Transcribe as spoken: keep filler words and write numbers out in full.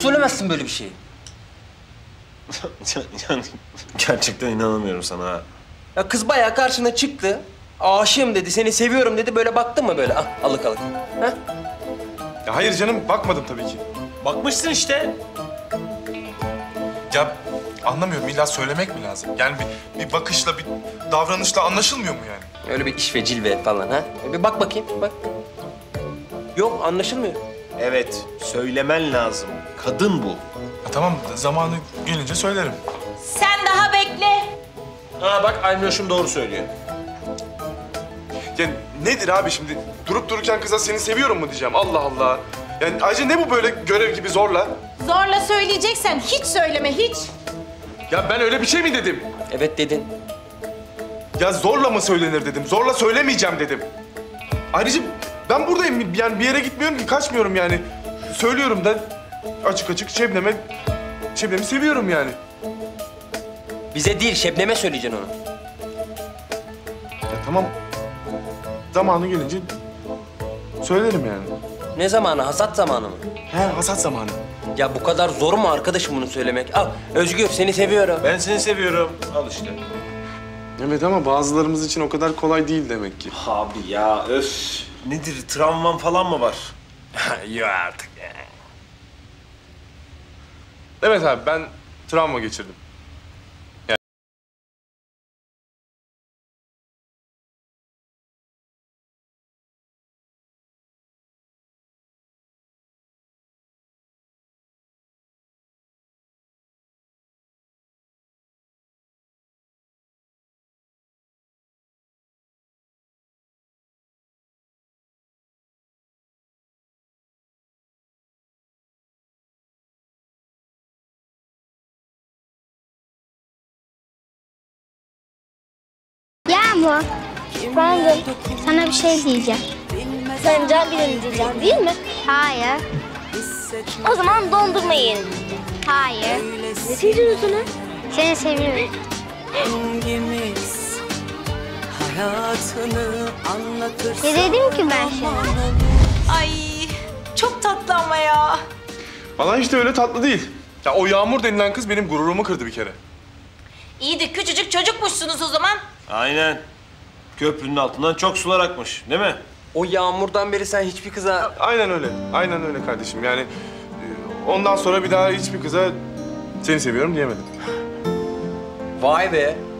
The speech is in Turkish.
Söylemezsin böyle bir şeyi. Yani gerçekten inanamıyorum sana ha. Ya kız bayağı karşına çıktı. Aşığım dedi, seni seviyorum dedi. Böyle baktın mı böyle? Ah, alık alık. Ha? Ya hayır canım, bakmadım tabii ki. Bakmışsın işte. Ya anlamıyorum, illa söylemek mi lazım? Yani bir, bir bakışla, bir davranışla anlaşılmıyor mu yani? Öyle bir iş ve cilve falan ha? Bir bak bakayım, bak. Yok, anlaşılmıyor. Evet, söylemen lazım. Kadın bu. Ya tamam, zamanı gelince söylerim. Sen daha bekle. Ha bak, Aynoş'um doğru söylüyor. Ya nedir abi şimdi? Durup dururken kıza seni seviyorum mu diyeceğim? Allah Allah. Yani ayrıca ne bu böyle görev gibi zorla? Zorla söyleyeceksen hiç söyleme, hiç. Ya ben öyle bir şey mi dedim? Evet dedin. Ya zorla mı söylenir dedim, zorla söylemeyeceğim dedim. Ayrıca ben buradayım, yani bir yere gitmiyorum ki, kaçmıyorum yani. Söylüyorum da açık açık Şebnem'e, Şebnem'i seviyorum yani. Bize değil, Şebnem'e söyleyeceksin onu. Ya tamam, zamanı gelince söylerim yani. Ne zamanı? Hasat zamanı mı? He, hasat zamanı. Ya bu kadar zor mu arkadaşım bunu söylemek? Al, Özgür seni seviyorum. Ben seni seviyorum. Al işte. Evet ama bazılarımız için o kadar kolay değil demek ki. Abi ya öf. Nedir, travman falan mı var? Yok artık ya. Evet abi, ben travma geçirdim. Yağmur, ben sana bir şey diyeceğim. Sen can birini diyeceksin değil mi? Hayır, O zaman dondurma yiyelim. hayır. Ne seviyorsun ha? Seni seviyorum. Hangimiz hayatını anlatırsa... Ne dedim ki ben sana? Ay çok tatlı ama ya. Bana işte öyle tatlı değil. Ya o Yağmur denilen kız benim gururumu kırdı bir kere. İyi de küçücük çocukmuşsunuz o zaman. Aynen. Köprünün altından çok sular akmış, değil mi? O yağmurdan beri sen hiçbir kıza... Aynen öyle. Aynen öyle kardeşim. Yani e, ondan sonra bir daha hiçbir kıza seni seviyorum diyemedim. Vay be.